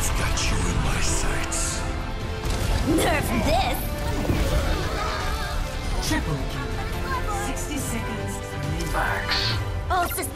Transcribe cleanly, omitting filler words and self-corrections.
I've got you in my sights. Nerf this! Triple kill. 60 seconds. Max. All systems